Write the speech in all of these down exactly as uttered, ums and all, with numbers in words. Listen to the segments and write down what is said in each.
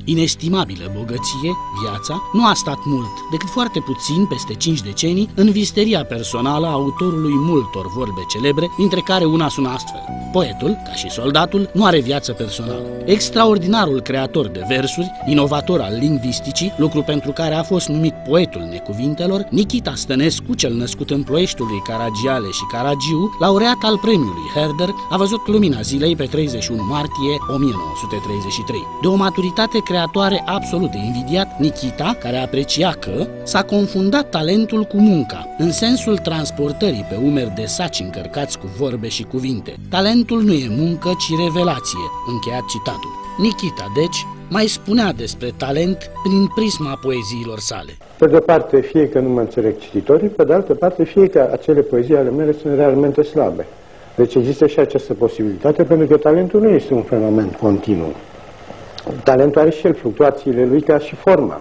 inestimabilă bogăție, viața, nu a stat mult, decât foarte puțin, peste cinci decenii, în visteria personală a autorului multor vorbe celebre, dintre care una sună astfel: poetul, ca și soldatul, nu are viață personală. Extraordinarul creator de versuri, inovator al lingvisticii, lucru pentru care a fost numit poetul necuvintelor, Nichita Stănescu, cel născut în Ploieștiul lui Caragiale și Caragiu, laureat al premiului Herder, a văzut lumina zilei pe treizeci și unu martie o mie nouă sute treizeci și trei. De o maturitate creatoare absolut de invidiat, Nichita, care aprecia că s-a confundat talentul cu munca, în sensul transportării pe umeri de saci încărcați cu vorbe și cuvinte. Talentul nu e muncă, ci revelație, încheiat citatul. Nichita, deci, mai spunea despre talent prin prisma poeziilor sale. Pe de o parte, fie că nu mă înțeleg cititorii, pe de altă parte, fie că acele poezii ale mele sunt realmente slabe. Deci există și această posibilitate, pentru că talentul nu este un fenomen continuu. Talentul are și el fluctuațiile lui ca și forma.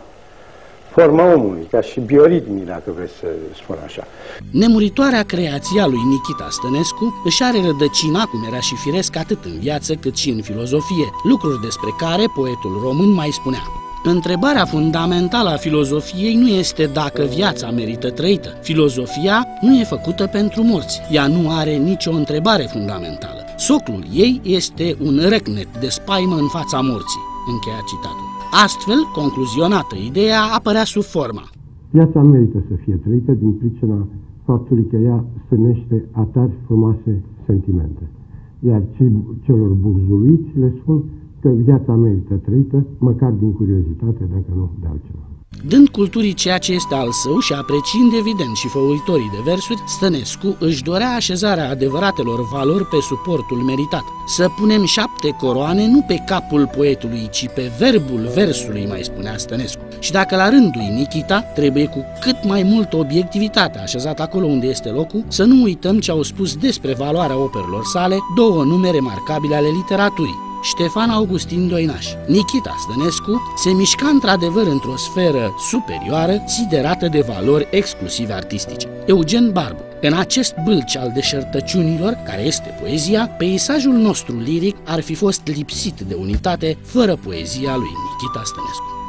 Forma omului, ca și bioritmii, dacă vreți să spun așa. Nemuritoarea creație a lui Nichita Stănescu își are rădăcina, cum era și firesc, atât în viață cât și în filozofie, lucruri despre care poetul român mai spunea: întrebarea fundamentală a filozofiei nu este dacă viața merită trăită. Filozofia nu e făcută pentru morți. Ea nu are nicio întrebare fundamentală. Soclul ei este un răcnet de spaimă în fața morții. Încheia citatul. Astfel, concluzionată ideea, apărea sub forma: viața merită să fie trăită din pricina faptului că ea stârnește atari frumoase sentimente. Iar celor burzuluiți le spun că viața merită trăită, măcar din curiozitate, dacă nu de altceva. Dând culturii ceea ce este al său și apreciind evident și făuritorii de versuri, Stănescu își dorea așezarea adevăratelor valori pe suportul meritat. Să punem șapte coroane nu pe capul poetului, ci pe verbul versului, mai spunea Stănescu. Și dacă la rândul lui Nichita trebuie cu cât mai multă obiectivitate așezat acolo unde este locul, să nu uităm ce au spus despre valoarea operelor sale două nume remarcabile ale literaturii: Ștefan Augustin Doinaș. Nichita Stănescu se mișca într-adevăr într-o sferă superioară, siderată de valori exclusive artistice. Eugen Barbu. În acest bâlci al deșertăciunilor, care este poezia, peisajul nostru liric ar fi fost lipsit de unitate fără poezia lui Nichita Stănescu.